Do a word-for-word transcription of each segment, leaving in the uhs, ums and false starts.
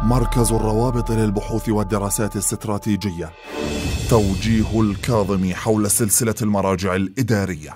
مركز الروابط للبحوث والدراسات الاستراتيجية. توجيه الكاظمي حول سلسلة المراجع الإدارية.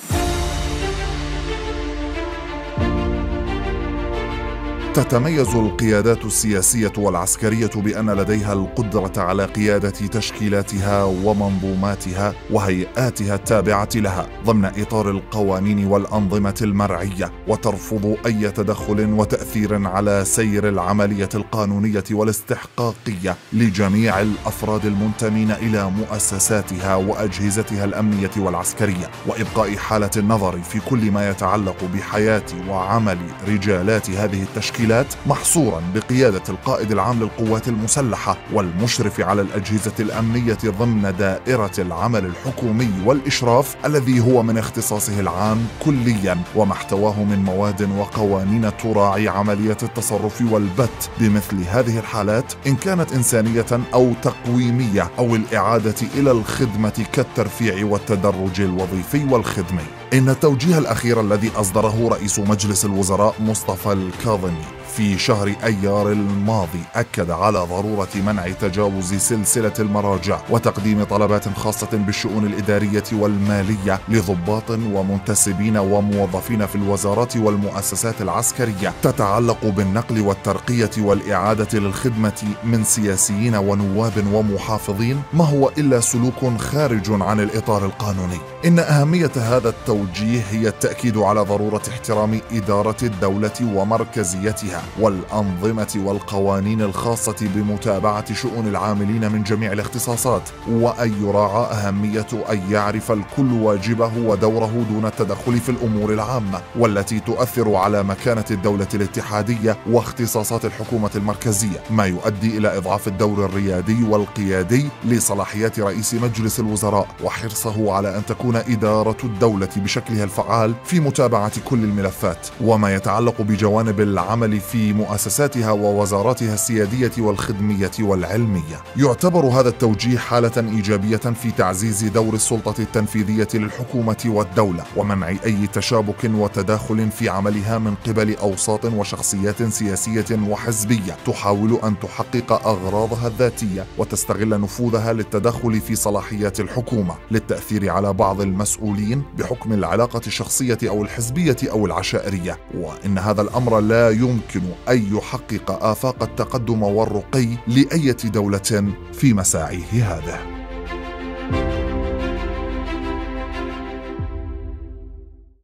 تتميز القيادات السياسية والعسكرية بأن لديها القدرة على قيادة تشكيلاتها ومنظوماتها وهيئاتها التابعة لها ضمن إطار القوانين والأنظمة المرعية، وترفض أي تدخل وتأثير على سير العملية القانونية والاستحقاقية لجميع الأفراد المنتمين إلى مؤسساتها وأجهزتها الأمنية والعسكرية، وإبقاء حالة النظر في كل ما يتعلق بحياة وعمل رجالات هذه التشكيلات محصورا بقيادة القائد العام للقوات المسلحة والمشرف على الأجهزة الأمنية ضمن دائرة العمل الحكومي والإشراف الذي هو من اختصاصه العام كليا، وما احتواه من مواد وقوانين تراعي عملية التصرف والبت بمثل هذه الحالات إن كانت إنسانية أو تقويمية أو الإعادة إلى الخدمة كالترفيع والتدرج الوظيفي والخدمي. إن التوجيه الأخير الذي أصدره رئيس مجلس الوزراء مصطفى الكاظمي في شهر أيار الماضي أكد على ضرورة منع تجاوز سلسلة المراجع وتقديم طلبات خاصة بالشؤون الإدارية والمالية لضباط ومنتسبين وموظفين في الوزارات والمؤسسات العسكرية تتعلق بالنقل والترقية والإعادة للخدمة من سياسيين ونواب ومحافظين، ما هو إلا سلوك خارج عن الإطار القانوني. إن أهمية هذا التوجيه هي التأكيد على ضرورة احترام إدارة الدولة ومركزيتها والأنظمة والقوانين الخاصة بمتابعة شؤون العاملين من جميع الاختصاصات، وأن يراعى أهمية أن يعرف الكل واجبه ودوره دون التدخل في الأمور العامة والتي تؤثر على مكانة الدولة الاتحادية واختصاصات الحكومة المركزية، ما يؤدي إلى إضعاف الدور الريادي والقيادي لصلاحيات رئيس مجلس الوزراء وحرصه على أن تكون إدارة الدولة بشكلها الفعال في متابعة كل الملفات وما يتعلق بجوانب العمل في مؤسساتها ووزاراتها السيادية والخدمية والعلمية. يعتبر هذا التوجيه حالة إيجابية في تعزيز دور السلطة التنفيذية للحكومة والدولة ومنع أي تشابك وتداخل في عملها من قبل أوساط وشخصيات سياسية وحزبية تحاول أن تحقق أغراضها الذاتية وتستغل نفوذها للتدخل في صلاحيات الحكومة للتأثير على بعض المسؤولين بحكم العلاقة الشخصية أو الحزبية أو العشائرية، وإن هذا الأمر لا يمكن أن يحقق آفاق التقدم والرقي لأية دولة في مساعيه هذا.